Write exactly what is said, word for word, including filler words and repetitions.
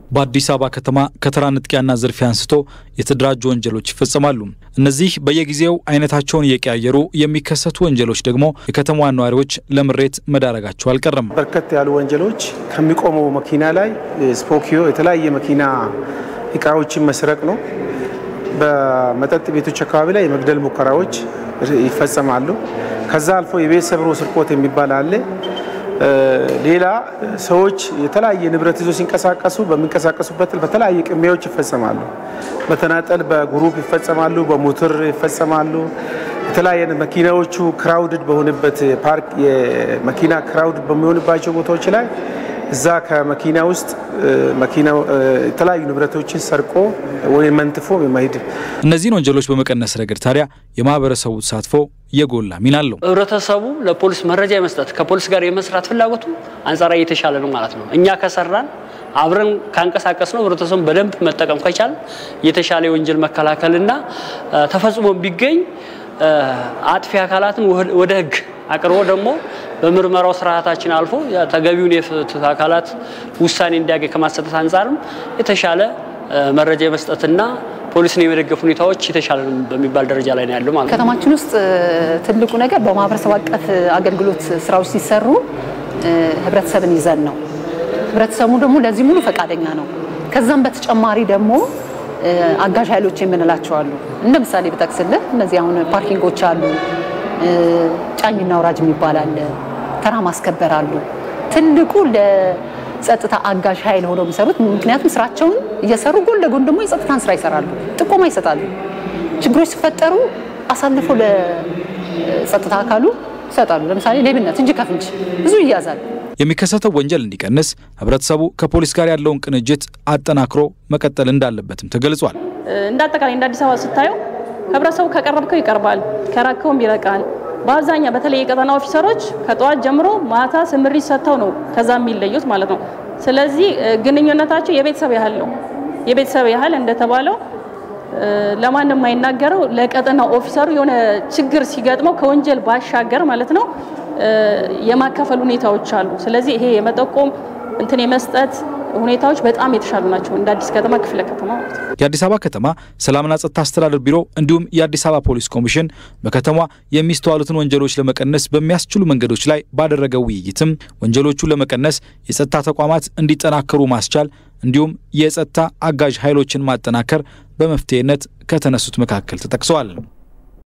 በአዲስ አበባ ከተማ ከተራ ንጥቂያና ዝርፊያ አንስቶ የተደራጁ ወንጀሎች ይፈጸማሉ። እነዚህ በየጊዜው አይነታቸውን እየቀያየሩ የሚከሰቱ ወንጀሎች ደግሞ የከተማዋን ነዋሪዎች ለምሬት መዳረጋቸው አልቀረም። በርከት ያሉ ወንጀሎች ከሚቆመው መኪና ላይ ስፖኪዮ የተለያየ መኪና እቃዎችን መስረቅ ነው። በመጠጥ ቤቶች አካባቢ ላይ የመግደል ሙከራዎች ይፈጸማሉ። ከዛ አልፎ የቤት ሰብሮ ስርቆት የሚባል አለ። ሌላ ሰዎች የተለያየ ንብረት ይዞ ሲንቀሳቀሱ በሚንቀሳቀሱበት በተለያየ ቅሚያዎች ይፈጸማሉ። በተናጠል በግሩፕ ይፈጸማሉ፣ በሞተር ይፈጸማሉ። የተለያየ መኪናዎቹ ክራውድድ በሆነበት ፓርክ የመኪና ክራውድድ በሚሆንባቸው ቦታዎች ላይ እዛ ከመኪና ውስጥ መኪናው የተለያዩ ንብረቶችን ሰርቆ ወይ መንጥፎ በመሄድ እነዚህን ወንጀሎች በመቀነስ ረገድ ታዲያ የማህበረሰቡ ተሳትፎ የጎላ ሚና አለው። ህብረተሰቡ ለፖሊስ መረጃ የመስጠት ከፖሊስ ጋር የመስራት ፍላጎቱ አንጻራዊ የተሻለ ነው ማለት ነው። እኛ ከሰራን አብረን ካንቀሳቀስ ነው ህብረተሰቡ በደንብ መጠቀም ከቻለ የተሻለ የወንጀል መከላከልና ተፈጽሞ ቢገኝ አጥፊ አካላትን ወደ ህግ አቅርቦ ደግሞ በምርመራው ስርዓታችን አልፎ ተገቢውን የፍትህ አካላት ውሳኔ እንዲያገኝ ከማሰጠት አንፃርም የተሻለ መረጃ የመስጠትና ፖሊስን የመደገፍ ሁኔታዎች የተሻለ በሚባል ደረጃ ላይ ነው ያለው ማለት ነው። ከተማችን ውስጥ ትልቁ ነገር በማህበረሰብ አቀፍ አገልግሎት ስራዎች ሲሰሩ ህብረተሰብን ይዘን ነው። ህብረተሰቡ ደግሞ ለዚህ ሙሉ ፈቃደኛ ነው። ከዛም በተጨማሪ ደግሞ አጋዥ ኃይሎች የምንላቸው አሉ። እንደ ምሳሌ በተክስልህ እነዚህ አሁን ፓርኪንጎች አሉ፣ ጫኝና ወራጅ የሚባል አለ፣ ተራ ማስከበር አሉ። ትልቁ ለጸጥታ አጋዥ ኃይል ሆነው የሚሰሩት ምክንያቱም ስራቸውን እየሰሩ ጎን ለጎን ደግሞ የጸጥታን ስራ ይሰራሉ፣ ጥቆማ ይሰጣሉ። ችግሮች ሲፈጠሩ አሳልፈው ለጸጥታ አካሉ ይሰጣሉ። ለምሳሌ ሌብነት እንጂ ከፍንጭ ብዙ ይያዛል። የሚከሰተው ወንጀል እንዲቀንስ ህብረተሰቡ ከፖሊስ ጋር ያለውን ቅንጅት አጠናክሮ መቀጠል እንዳለበትም ተገልጿል። እንዳጠቃላይ እንደ አዲስ አበባ ስታዩ ህብረተሰቡ ከቀረብከው ይቀርባል፣ ከራከውም ይረቃል። በአብዛኛው በተለይ የቀጠና ኦፊሰሮች ከጠዋት ጀምሮ ማታ ስምሪት ሰጥተው ነው ከዛ የሚለዩት ማለት ነው። ስለዚህ ግንኙነታቸው የቤተሰብ ያህል ነው። የቤተሰብ ያህል እንደተባለው ለማንም የማይናገረው ለቀጠና ኦፊሰሩ የሆነ ችግር ሲገጥመው ከወንጀል ባሻገር ማለት ነው የማከፈል ሁኔታዎች አሉ። ስለዚህ ይሄ የመጠቆም እንትን የመስጠት ሁኔታዎች በጣም የተሻሉ ናቸው እንደ አዲስ ከተማ ክፍለ ከተማ ማለት ነው። የአዲስ አበባ ከተማ ሰላምና ጸጥታ አስተዳደር ቢሮ እንዲሁም የአዲስ አበባ ፖሊስ ኮሚሽን በከተማዋ የሚስተዋሉትን ወንጀሎች ለመቀነስ በሚያስችሉ መንገዶች ላይ ባደረገው ውይይትም ወንጀሎቹን ለመቀነስ የጸጥታ ተቋማት እንዲጠናከሩ ማስቻል እንዲሁም የጸጥታ አጋዥ ኃይሎችን ማጠናከር በመፍትሄነት ከተነሱት መካከል ተጠቅሰዋል።